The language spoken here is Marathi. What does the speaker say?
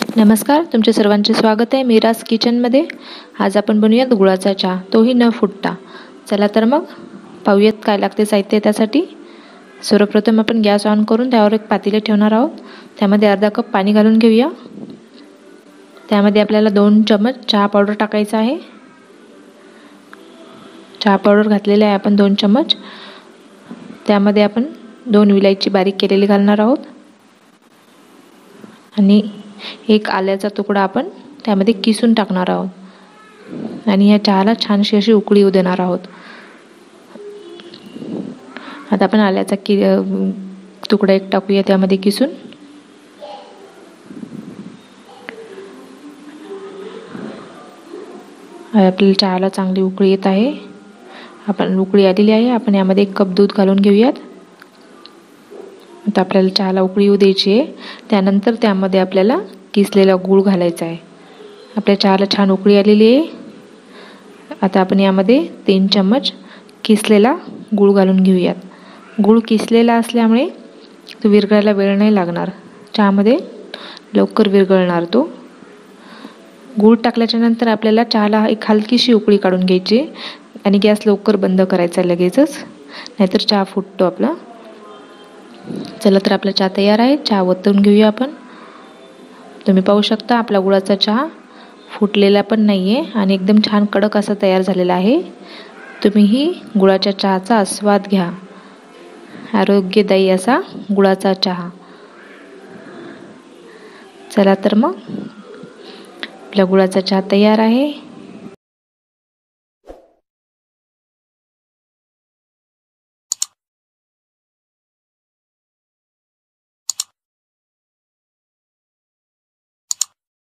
नमस्कार, तुमचे सर्वांचे स्वागत आहे मीराज किचनमध्ये. आज आपण बनवूयात गुळाचा चहा, तोही न फुटता. चला तर मग पाहूयात काय लागते साहित्य त्यासाठी. सर्वप्रथम आपण गॅस ऑन करून त्यावर एक पातेले ठेवणार आहोत. त्यामध्ये अर्धा कप पाणी घालून घेऊया. त्यामध्ये आपल्याला 2 चमच चहा पावडर टाकायचा आहे. चहा पावडर घातलेले आहे आपण 2 चमच. त्यामध्ये आपण 2 विलायची बारीक केलेली घालणार आहोत आणि एक आल्याचा तुकडा आपण त्यामध्ये किसून टाकणार आहोत आणि या चहाला छानशी अशी उकळी येऊ देणार आहोत. आता आपण आल्याचा तुकडा एक टाकूया त्यामध्ये किसून. आपल्याला चहाला चांगली उकळी येत आहे. आपण उकळी आलेली आहे. आपण यामध्ये 1 कप दूध घालून घेऊयात. आता आपल्याला चहाला उकळी येऊ द्यायची आहे. त्यानंतर त्यामध्ये आपल्याला किसलेला गूळ घालायचा आहे. आपल्या चहाला छान उकळी आलेली आहे. आता आपण यामध्ये 3 चमच किसलेला गूळ घालून घेऊयात. गूळ किसलेला असल्यामुळे तो विरघळायला वेळ नाही लागणार. चहामध्ये लवकर विरघळणार तो. गूळ टाकल्याच्या नंतर आपल्याला चहाला एक हलकीशी उकळी काढून घ्यायची आणि गॅस लवकर बंद करायचा लगेचच, नाहीतर चहा फुटतो आपला. चला तर आपला चहा तयार आहे. चहा ओतून घेऊया आपण. तुम्ही पाहू शकता आपला गुळाचा चहा फुटलेला पण नाही आहे आणि एकदम छान कडक असा तयार झालेला आहे. तुम्हीही गुळाच्या चहाचा आस्वाद घ्या. आरोग्यदायी असा गुळाचा चहा. चला तर मग आपला गुळाचा चहा तयार आहे.